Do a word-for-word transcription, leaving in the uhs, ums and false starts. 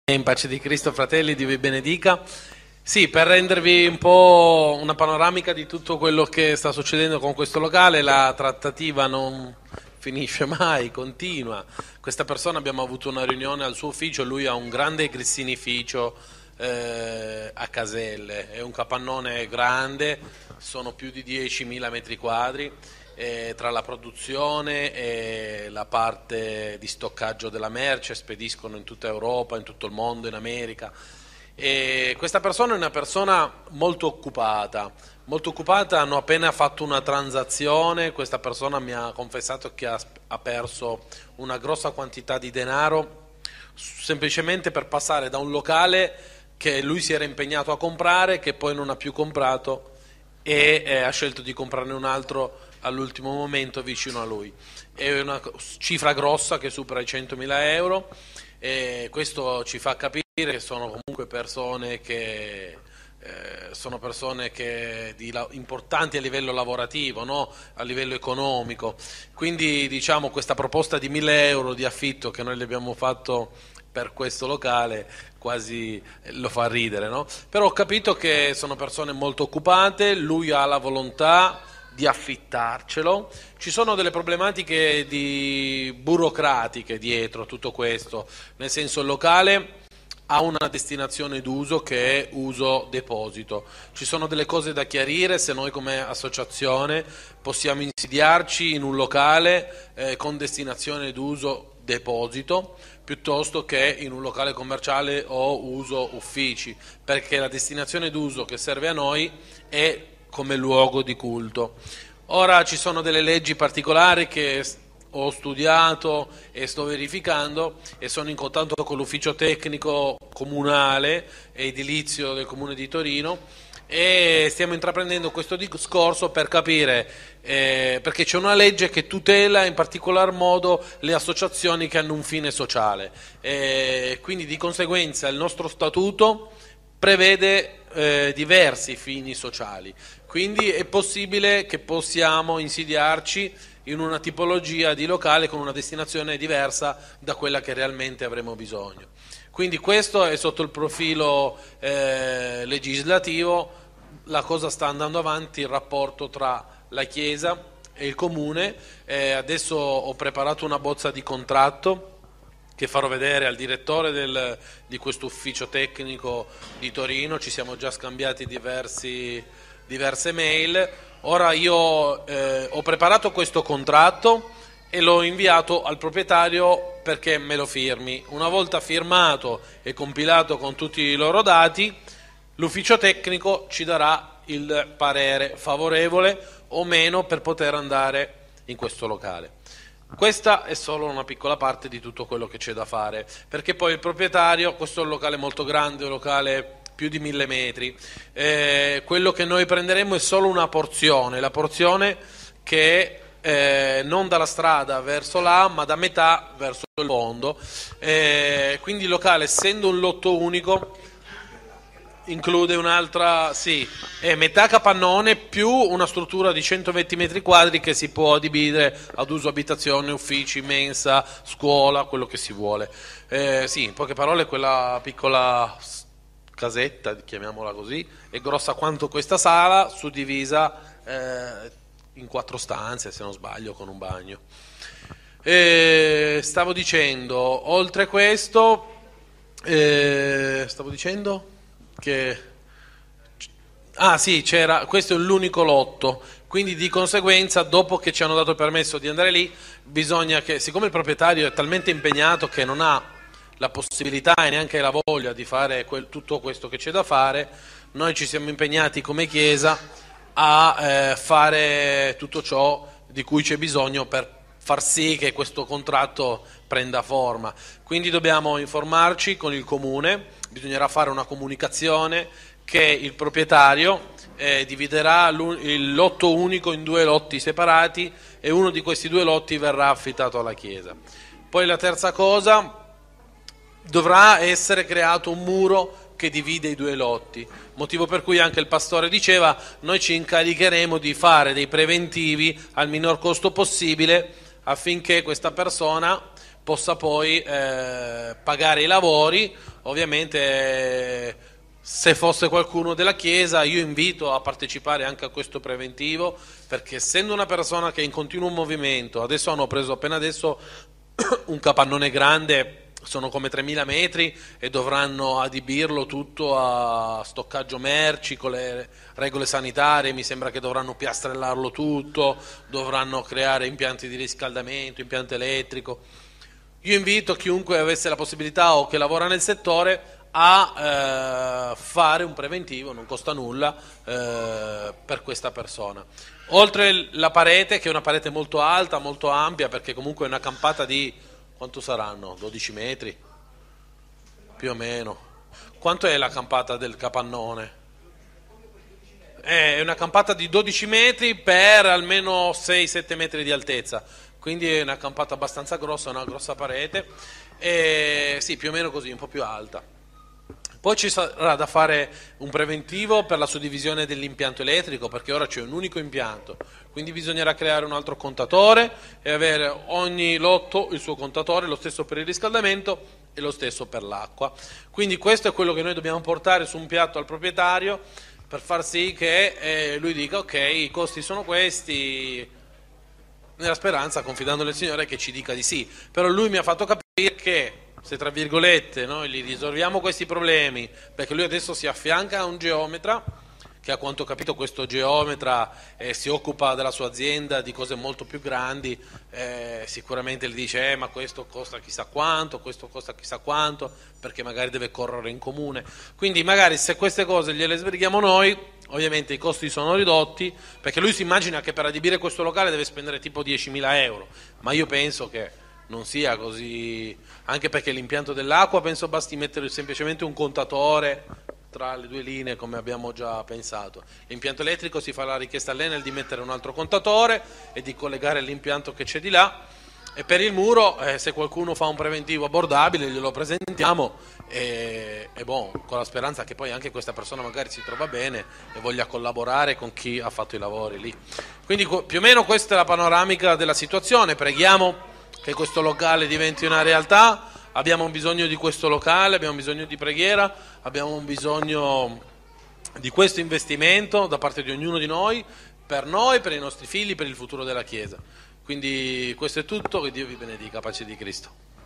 In pace di Cristo, fratelli, Dio vi benedica. Sì, per rendervi un po' una panoramica di tutto quello che sta succedendo con questo locale, la trattativa non finisce mai, continua. Questa persona, abbiamo avuto una riunione al suo ufficio, lui ha un grande grissinificio eh, a Caselle, è un capannone grande, sono più di diecimila metri quadri. Eh, tra la produzione e la parte di stoccaggio della merce, spediscono in tutta Europa, in tutto il mondo, in America. E questa persona è una persona molto occupata, molto occupata, hanno appena fatto una transazione, questa persona mi ha confessato che ha, ha perso una grossa quantità di denaro semplicemente per passare da un locale che lui si era impegnato a comprare, che poi non ha più comprato e eh, ha scelto di comprarne un altro all'ultimo momento vicino a lui. È una cifra grossa che supera i centomila euro e questo ci fa capire che sono comunque persone che eh, sono persone che di, importanti a livello lavorativo, no? A livello economico. Quindi diciamo questa proposta di mille euro di affitto che noi le abbiamo fatto per questo locale quasi lo fa ridere, no? Però ho capito che sono persone molto occupate, lui ha la volontà di affittarcelo. Ci sono delle problematiche di burocratiche dietro tutto questo, nel senso il locale ha una destinazione d'uso che è uso deposito. Ci sono delle cose da chiarire se noi come associazione possiamo insediarci in un locale eh, con destinazione d'uso deposito piuttosto che in un locale commerciale o uso uffici, perché la destinazione d'uso che serve a noi è come luogo di culto. Ora ci sono delle leggi particolari che ho studiato e sto verificando e sono in contatto con l'ufficio tecnico comunale e edilizio del Comune di Torino e stiamo intraprendendo questo discorso per capire, eh, perché c'è una legge che tutela in particolar modo le associazioni che hanno un fine sociale, e quindi di conseguenza il nostro statuto prevede eh, diversi fini sociali, quindi è possibile che possiamo insediarci in una tipologia di locale con una destinazione diversa da quella che realmente avremo bisogno. Quindi questo è sotto il profilo eh, legislativo, la cosa sta andando avanti, il rapporto tra la Chiesa e il Comune, eh, adesso ho preparato una bozza di contratto che farò vedere al direttore del, di questo ufficio tecnico di Torino, ci siamo già scambiati diversi, diverse mail. Ora io eh, ho preparato questo contratto e l'ho inviato al proprietario perché me lo firmi. Una volta firmato e compilato con tutti i loro dati, l'ufficio tecnico ci darà il parere favorevole o meno per poter andare in questo locale. Questa è solo una piccola parte di tutto quello che c'è da fare, perché poi il proprietario, questo è un locale molto grande, un locale più di mille metri, eh, quello che noi prenderemo è solo una porzione, la porzione che è eh, non dalla strada verso là, ma da metà verso il fondo, eh, quindi il locale, essendo un lotto unico, include un'altra, sì, è metà capannone più una struttura di centoventi metri quadri che si può dividere ad uso abitazione, uffici, mensa, scuola, quello che si vuole. Eh, sì, in poche parole quella piccola casetta, chiamiamola così, è grossa quanto questa sala, suddivisa eh, in quattro stanze, se non sbaglio, con un bagno. Eh, stavo dicendo, oltre questo, eh, stavo dicendo che ah sì, c'era, questo è l'unico lotto, quindi di conseguenza dopo che ci hanno dato il permesso di andare lì bisogna che, siccome il proprietario è talmente impegnato che non ha la possibilità e neanche la voglia di fare quel, tutto questo che c'è da fare, noi ci siamo impegnati come Chiesa a eh, fare tutto ciò di cui c'è bisogno per far sì che questo contratto prenda forma. Quindi dobbiamo informarci con il Comune, bisognerà fare una comunicazione che il proprietario eh, dividerà il lotto unico in due lotti separati e uno di questi due lotti verrà affittato alla Chiesa. Poi la terza cosa, dovrà essere creato un muro che divide i due lotti, motivo per cui anche il pastore diceva noi ci incaricheremo di fare dei preventivi al minor costo possibile affinché questa persona possa poi eh, pagare i lavori ovviamente se fosse qualcuno della Chiesa io invito a partecipare anche a questo preventivo, perché essendo una persona che è in continuo movimento, adesso hanno preso appena adesso un capannone grande, sono come tremila metri e dovranno adibirlo tutto a stoccaggio merci con le regole sanitarie, mi sembra che dovranno piastrellarlo tutto, dovranno creare impianti di riscaldamento, impianto elettrico. Io invito chiunque avesse la possibilità o che lavora nel settore a eh, fare un preventivo, non costa nulla eh, per questa persona. Oltre la parete, che è una parete molto alta, molto ampia, perché comunque è una campata di, quanto saranno? dodici metri? Più o meno. Quanto è la campata del capannone? È una campata di dodici metri per almeno sei sette metri di altezza, quindi è una campata abbastanza grossa, una grossa parete, e sì, più o meno così, un po' più alta. Poi ci sarà da fare un preventivo per la suddivisione dell'impianto elettrico, perché ora c'è un unico impianto, quindi bisognerà creare un altro contatore e avere ogni lotto il suo contatore, lo stesso per il riscaldamento e lo stesso per l'acqua. Quindi questo è quello che noi dobbiamo portare su un piatto al proprietario per far sì che eh, lui dica ok, i costi sono questi, nella speranza, confidando nel Signore, che ci dica di sì. Però lui mi ha fatto capire che se tra virgolette noi gli risolviamo questi problemi, perché lui adesso si affianca a un geometra che, a quanto ho capito, questo geometra eh, si occupa della sua azienda di cose molto più grandi, eh, sicuramente gli dice eh, ma questo costa chissà quanto, questo costa chissà quanto, perché magari deve correre in comune. Quindi magari se queste cose gliele sbrighiamo noi, ovviamente i costi sono ridotti, perché lui si immagina che per adibire questo locale deve spendere tipo diecimila euro, ma io penso che non sia così, anche perché l'impianto dell'acqua penso basti mettere semplicemente un contatore tra le due linee, come abbiamo già pensato. L'impianto elettrico si fa la richiesta all'Enel di mettere un altro contatore e di collegare l'impianto che c'è di là, e per il muro eh, se qualcuno fa un preventivo abbordabile glielo presentiamo e, e bon, con la speranza che poi anche questa persona magari si trova bene e voglia collaborare con chi ha fatto i lavori lì. Quindi più o meno questa è la panoramica della situazione. Preghiamo che questo locale diventi una realtà, abbiamo bisogno di questo locale, abbiamo bisogno di preghiera, abbiamo bisogno di questo investimento da parte di ognuno di noi, per noi, per i nostri figli, per il futuro della Chiesa. Quindi questo è tutto, che Dio vi benedica, pace di Cristo.